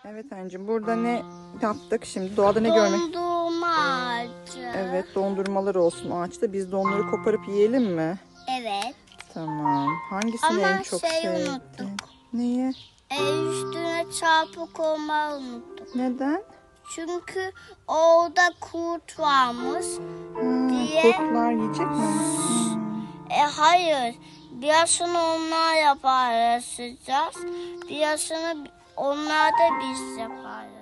Evet anneciğim, burada ne yaptık şimdi? Doğada ne görmek? Dondurma ağacı. Evet, dondurmalar olsun ağaçta. Biz de onları koparıp yiyelim mi? Evet. Tamam. Hangisini Ama en çok sevdin? unuttuk. Neyi? Üstüne çarpı koymayı unuttuk. Neden? Çünkü orada kurt varmış diye. Kurtlar yiyecek mi? Hayır. Birazını onlar yaparacağız. Birazını onlar da biz yaparız.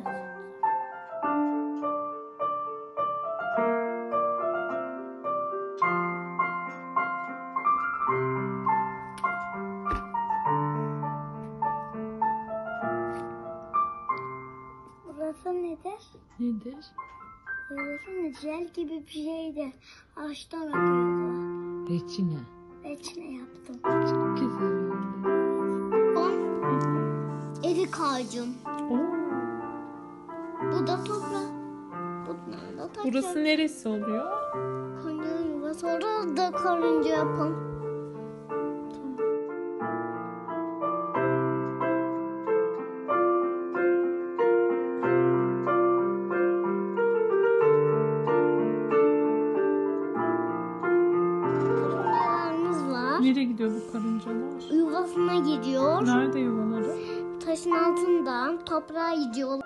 Burası nedir? Nedir? Burası jel gibi bir şeydi. Ağaçtan akıyordu. Reçine. Reçine yaptım. Çok güzel oldu. Erik ağacım. Oo. Bu da toprak. Bunlar da toprak. Burası neresi oluyor? Karınca yuvası. Orada da karınca yapın. Karıncalarımız var. Nereye gidiyor bu karıncalar? Yuvasına gidiyor. Nerede yuvaları? Taşın altından toprağa gidiyor.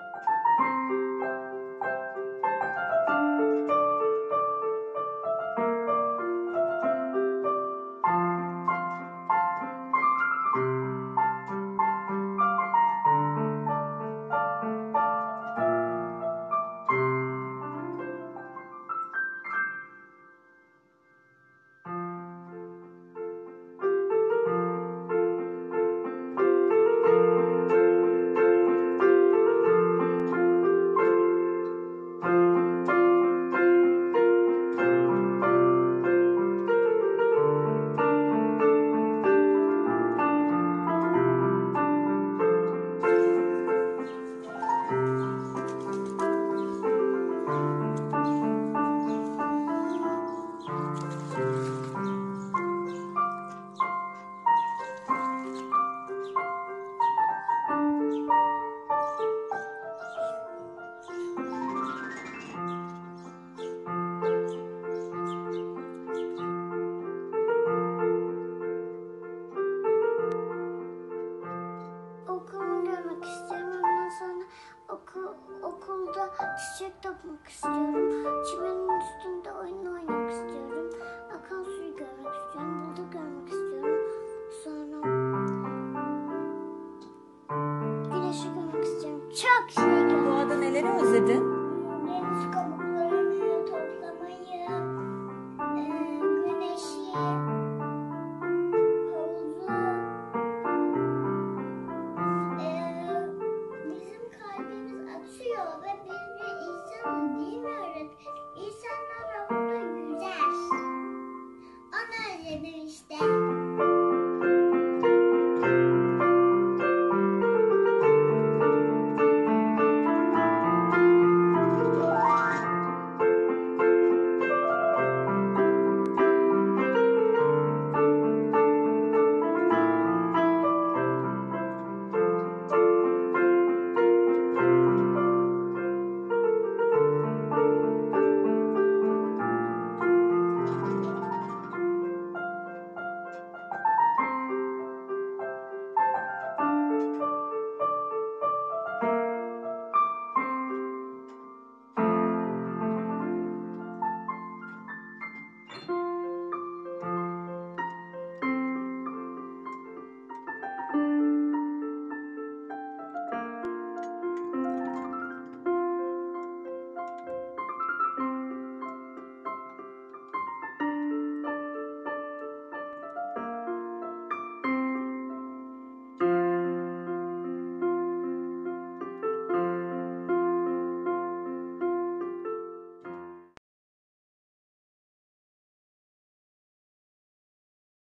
Okulumu görmek istiyorum. Ondan sonra okulda çiçek topmak istiyorum. Çimenin üstünde oyun oynamak istiyorum. Akan suyu görmek istiyorum. Balık görmek istiyorum. Sonra güneşi görmek istiyorum. Çok şey görmek. Doğada neleri özledin?